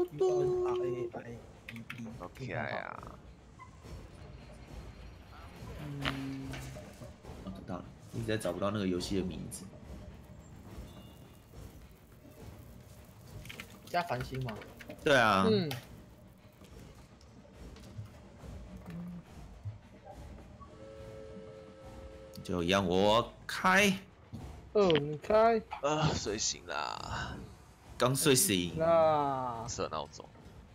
嘟嘟 OK 啊。 我知道了，一直在找不到那个游戏的名字。 加繁星吗？ 对啊，就让我开。 你开。 睡醒啦， 刚睡醒。 设闹钟。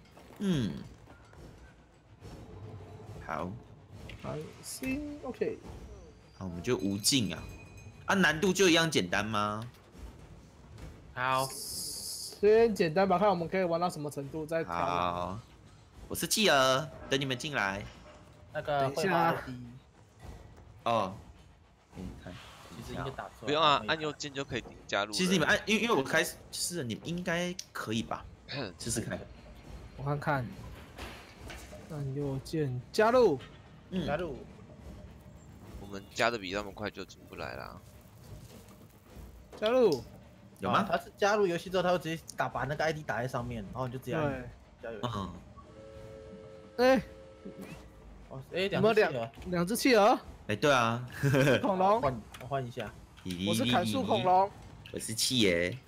好。 繁星 OK。 好，我们就无尽啊。难度就一样简单吗？ 好， 先简单吧，看我们可以玩到什么程度再调。 好，我是继儿，等你们进来。 那个等一下。 哦，给你看。 其实应该打错。 不用啊，按右键就可以加入。 其实你们因为我开始试了，你们应该可以吧？试试看。 我看看。按右键加入。 加入。 我们加的比他们快就进不来啦。 加入。 有吗？ 他是加入游戏之后，他会直接把那个 ID 打在上面，然后你就直接加油。 有没有两只企鹅？ 对啊。 恐龙。 我换一下。 我是砍树恐龙。 我是七爷。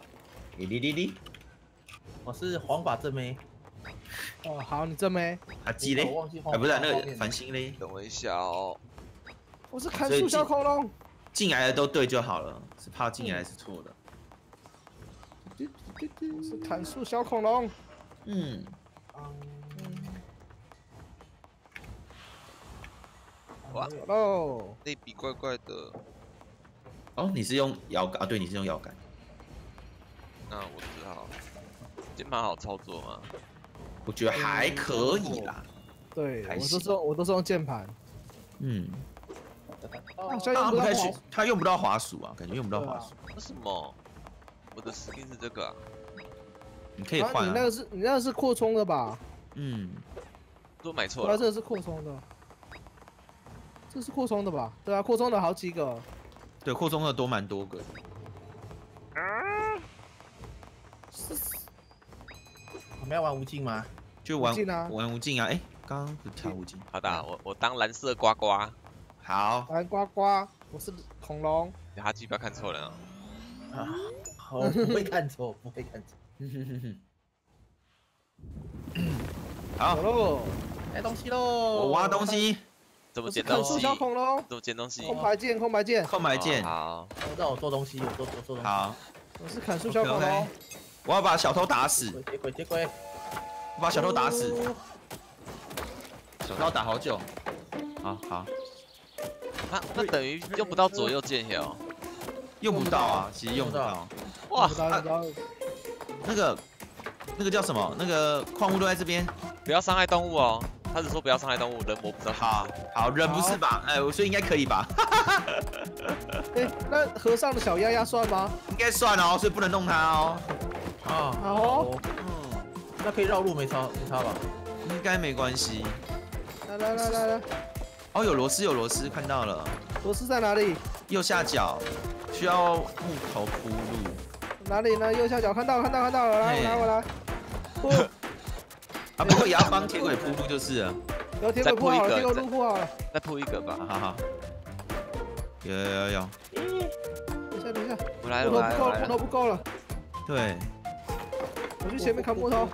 我是黄发正妹。 好，你正妹。 鸡嘞？不是那个繁星嘞？ 等我一下哦。 我是砍树小恐龙。 进来的都对就好了，是怕进来是错的。 我是砍树小恐龙。 哇喽！ 那笔怪怪的。 哦，你是用摇杆啊？对，你是用摇杆。 那我只好。键盘好操作吗？ 我觉得还可以啦。 对，我都是用键盘。 他用不到滑鼠啊，感觉用不到滑鼠。 为什么？我的 skin 是这个啊。 你可以换。 你那个是扩充的吧？ 都买错了。 这个是扩充的。这是扩充的吧？对啊，扩充的好几个。 对，扩充的多蛮多个。 我们要玩无尽吗？ 就玩无尽啊！刚刚不是跳无尽。 好的，我当蓝色呱呱。 好。 蓝呱呱，我是恐龙。 哈基不要看错人啊！ 我不会看错，不会看错。 好喽， 来东西喽！ 我挖东西。 怎么捡东西？ 小恐龙。 怎么捡东西？ 空白键，空白键。 空白键。 好。 让我做东西，我做东西。 好。 我是砍树小恐龙。 我要把小偷打死。 接轨。 我把小偷打死。小偷打好久。好。 那等于用不到左右键哟。 用不到啊，其实用不到。 哇， 那个叫什么？那个矿物都在这边。 不要伤害动物哦。他只说不要伤害动物，人我不知道。 好，人不是吧？所以应该可以吧？ 那河上的小鸭鸭算吗？ 应该算哦，所以不能弄它哦。 好。 那可以绕路没差吧？ 应该没关系。 来。 哦，有螺丝，看到了。 螺丝在哪里？ 右下角，需要木头铺路。 哪里呢？右下角看到了，来我来。 不过也要帮铁轨铺路就是了。 有铁轨铺好了，铁轨路铺好了。 再铺一个吧。 好。有。 等一下。 我来。 木头不够了。 对。 我去前面砍木头。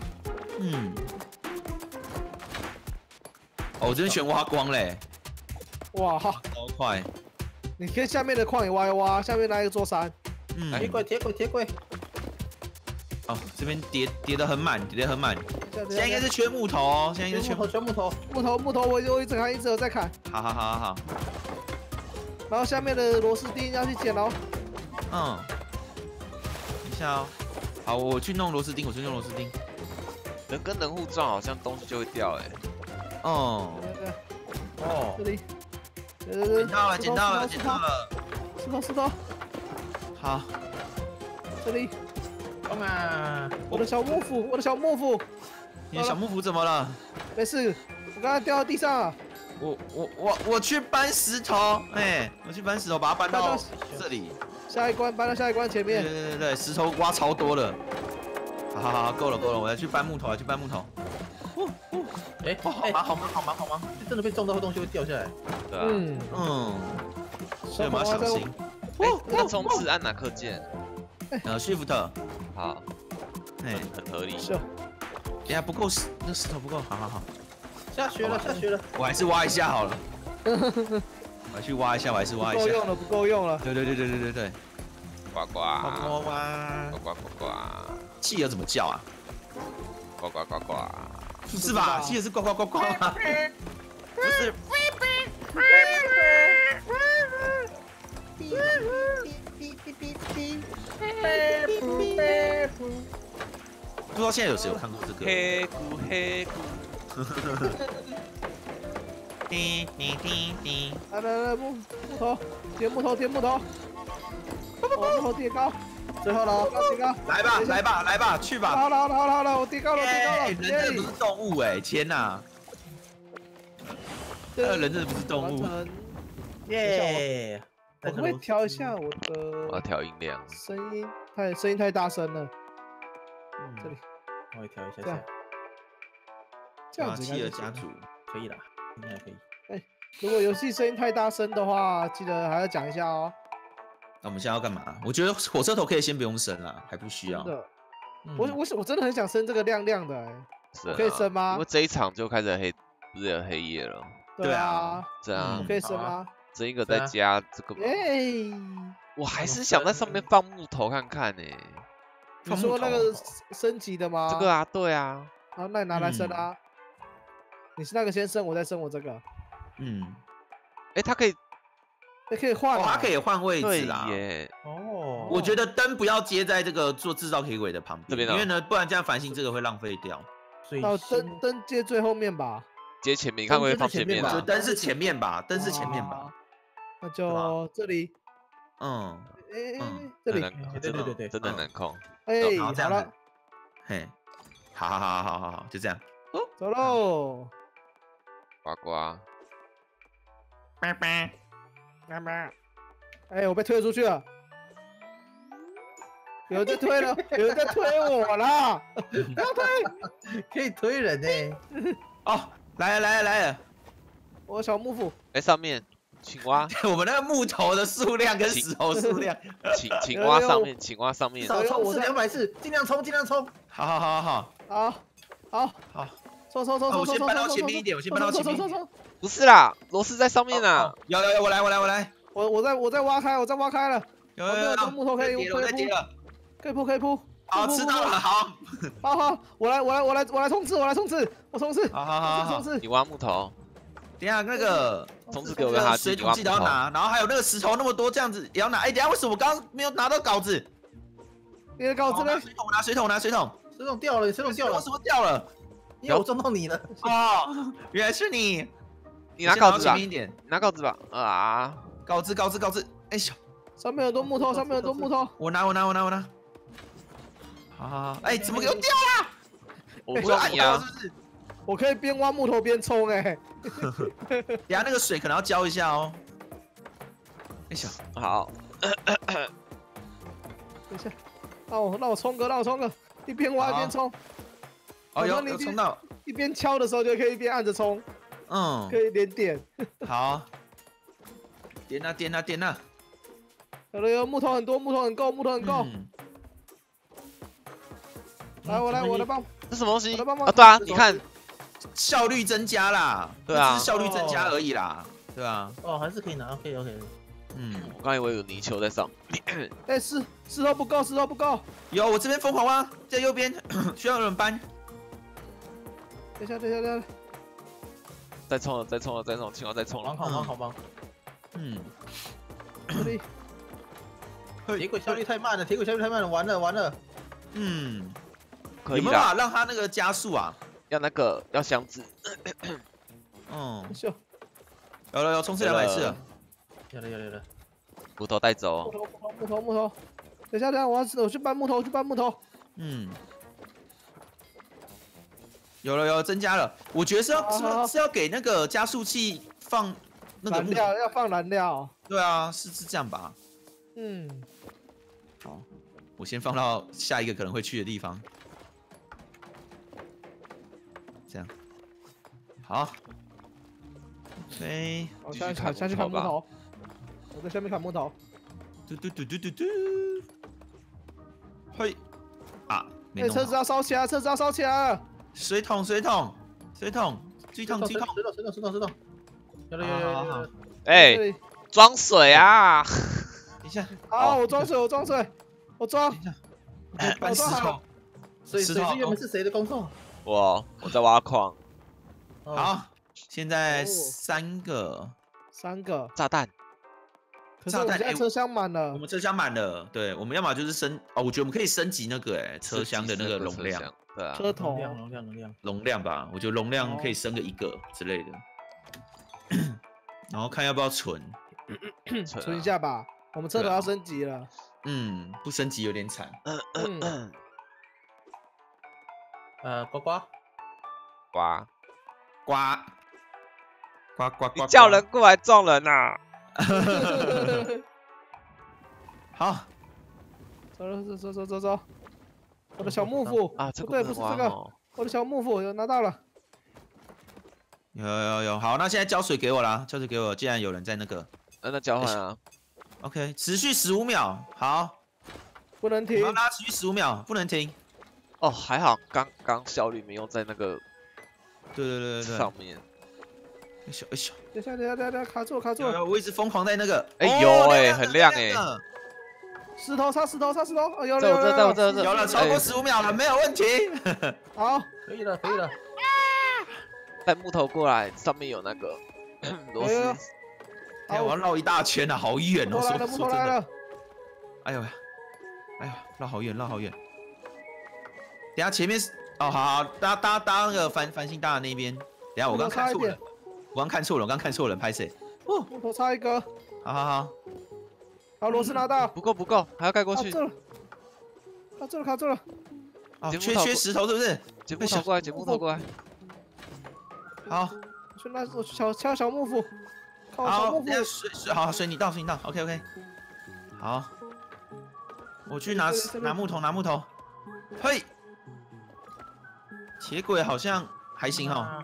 我这边全挖光嘞。 哇， 超快！ 你可以下面的矿也挖一挖，下面来一座山。 铁轨。 哦，这边叠得很满。现在应该是缺木头哦，现在应该缺木头。 木头，我一直有在砍。 好。 然后下面的螺丝钉要去捡哦。 等一下哦。好，我去弄螺丝钉。 人跟人互撞，好像东西就会掉这里。 捡到了。 石头。 好。 这里。 冲啊！ 我的小幕府。 你的小幕府怎么了？ 没事，我刚刚掉到地上了。 我去搬石头，我去搬石头，把它搬到这里。 搬到下一关前面。 对，石头挖超多了。 好，够了，我要去搬木头， 哎，好忙，就真的被撞到东西会掉下来。 对啊， 所以我们要小心。 那个冲刺按哪颗键 ？Shift。 好，很合理。 等下不够，那石头不够，好。 下雪了， 我还是挖一下好了。我去挖一下， 不够用了。 对。 呱呱。 企鹅怎么叫啊？ 呱。 不是吧？企鹅是呱吗？不是。不知道现在有谁有看过这个？ 黑咕。 来，木头，叠木头，木头叠高，最后了，叠高。 来吧，去吧。 好了，我叠高了。 人真的不是动物哎，天哪！人真的不是动物。 耶！ 我会调一下我的。 我要调音量。 声音太大声了。这里。 我会调一下。 这样子。 企鹅家族可以啦，应该可以。 如果游戏声音太大声的话，记得还要讲一下哦。 那我们现在要干嘛？我觉得火车头可以先不用升了，还不需要。 真的，我真的很想升这个亮亮的可以升吗？ 因为这一场就开始不是有黑夜了。 对啊， 这样可以升吗？ 升一个再加这个。我还是想在上面放木头看看呢。 你说那个升级的吗？ 这个啊，对啊。 好，那你拿来升啊。你是那个先升，我再升我这个。 它可以， 可以换， 它可以换位置啦。 耶。 我觉得灯不要接在这个做制造铁轨的旁边，因为呢，不然这样繁星这个会浪费掉。 所以灯接最后面吧。 接前面，你看会放前面吧？灯是前面吧？ 那就这里。这里。 对，真的难控。 好了。好，就这样。 走喽。 呱。 我被推出去了。有人在推了，有人在推我了。不要推， 可以推人呢。 来了。 我小木斧。 上面青蛙。 我们那个木头的数量跟石头数量。 青蛙上面。 少冲刺200次，尽量冲。 好。 冲！ 我先搬到前面一点， 不是啦，螺丝在上面啊。 有，我来。 我在挖开了。 有木头可以铺。 好，吃到了，好。 我来冲刺。我冲刺。 好。 你挖木头。 等下那个冲刺给我个哈水桶记得要拿，然后还有那个石头那么多，这样子也要拿。等下为什么我刚刚没有拿到镐子？ 你的镐子呢？ 水桶掉了， 为什么掉了？ 因为我撞到你了。 原来是你。 你拿镐子吧。拿镐子吧。 镐子。哎呦， 上面很多木头。 我拿。好。怎么给我掉了？ 我不撞你啊。 我可以边挖木头边冲等下那个水可能要浇一下哦。 好。 等一下，让我冲个，一边挖一边冲。 有冲到。 一边敲的时候就可以一边按着冲。可以连点。 好。点啊。 有木头很多，木头很够。来，我来帮。 这什么东西？ 啊， 对啊，你看。 效率增加啦， 对啊， 只是效率增加而已啦，对啊。 还是可以拿 ，OK。 我刚以为有泥鳅在上面。 石头不够。 有，我这边疯狂挖，在右边，需要有人搬。 等一下。 再冲了，青蛙再冲了。 好忙。 这里。 铁轨效率太慢了，完了。 可以啦。 有没有办法让它那个加速啊？ 要箱子。 有冲刺200次了。 有。 木头带走。 木头。等一下，我去搬木头。 有增加了。我觉得是要给那个加速器放那个燃料，要放燃料。 对啊，是这样吧？ 嗯， 好，我先放到下一个可能会去的地方。 这样。好。OK。 我下去砍木头。我在下面砍木头。 嘟。嘿。啊！ 哎，车子要烧起来，车子要烧起来！ 水桶，注意桶。 有。 哎，装水啊！ 等一下。 好，我装水。我装。 搬石头。 水原本是谁的工作？ 我在挖矿。 好，现在3个炸弹。 可是我们现在车厢满了。 我们车厢满了，对，我们要么就是我觉得我们可以升级那个车厢的那个容量， 对啊， 车头容量吧，我觉得容量可以升个1个之类的，然后看要不要存一下吧，我们车头要升级了。 不升级有点惨。呱， 你叫人过来撞人呐！ 好， 走，我的小木斧啊， 不对，不是这个，我的小木斧有拿到了。 有，好，那现在浇水给我啦，浇水给我，既然有人在那个， 那交换啊。 OK， 持续15秒，好， 不能停。 我要拉持续15秒，不能停。 哦，还好，刚效率没用在那个， 对上面。 等一下，卡住！ 我一直疯狂在那个， 很亮哎。 石头，擦石头，哦，有了，超过15秒了，没有问题。 好， 可以了。 带木头过来，上面有那个螺丝。 我要绕一大圈啊，好远哦！ 木头来了。 哎呦，绕好远。等下前面好，搭那个繁星大的那边。等下我刚看错了，拍谁？ 木头差1个。 好， 螺丝拿到。 不够，还要盖过去。 卡住了。 缺石头是不是？ 捡木头过来。 好， 我去敲小木斧。 好，水你倒 ，OK， 好，我去拿木头，嘿，铁轨好像还行哈。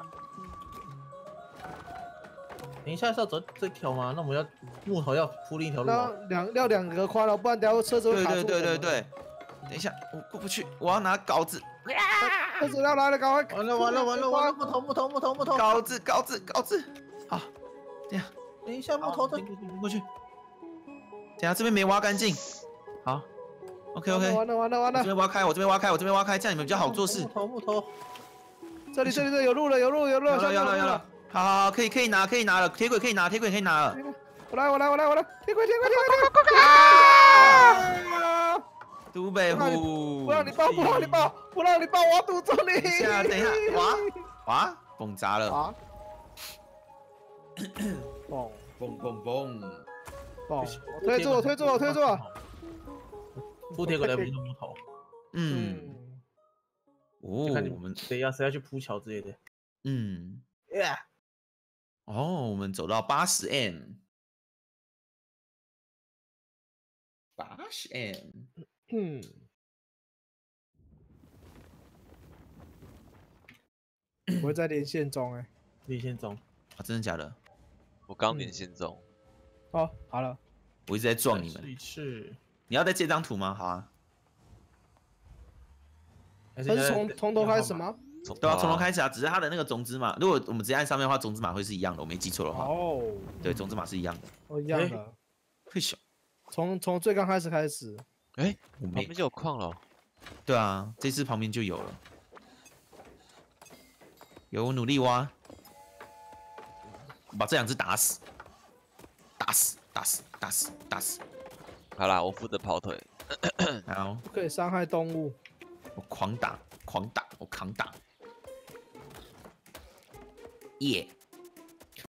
等一下是要走这条吗？那我们要木头要铺另一条路。 要2个宽了，不然等下车子会卡住。 对，等一下我过不去，我要拿镐子。 车子要来了，赶快！ 完了！木头！ 镐子，好， 等一下木头过去。等下这边没挖干净，好 ，OK， 完了！ 我这边挖开，这样你们比较好做事。 木头， 这里有路了，有了， 好，可以拿了，铁轨可以拿了。 我来，铁轨！ 都北湖， 不让你抱，我堵住你！ 等一下，哇，崩砸了！嘣！ 推住！ 铺铁轨的不是木头。我们谁要去铺桥之类的。 我们走到80M。 我会在连线中真的假的？ 我刚连线中。 好了。 我一直在撞你们。你要在这张图吗？好啊。 还是从头开始吗？ 对啊，从头开始啊，只是它的那个种子码，如果我们直接按上面的话，种子码会是一样的，我没记错的话。对，种子码是一样的。 一样的。 会小。 从最刚开始。 旁边就有矿了。 对啊，这次旁边就有了。有努力挖，把这2只打死。 好啦，我负责跑腿。 好， 不可以伤害动物。 我狂打，我扛打。耶！